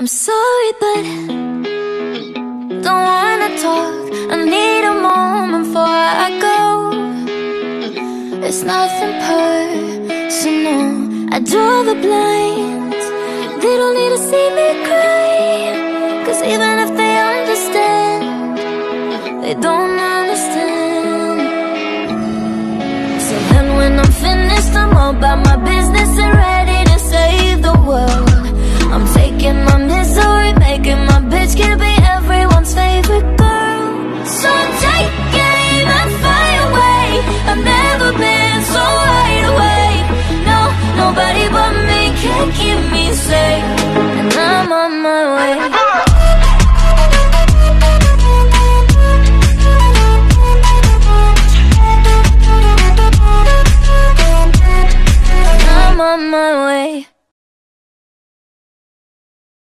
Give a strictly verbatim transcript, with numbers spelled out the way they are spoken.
I'm sorry, but don't wanna talk. I need a moment before I go. It's nothing personal. I draw the blinds. They don't need to see me cry, 'cause even if they understand, they don't understand. So then when I'm finished, I'm all about my business and ready to save the world. I'm taking my misery, making my bitch can be everyone's favorite girl. So take aim and fly away. I've never been so wide awake. No, nobody but me can keep me safe, and I'm on my way.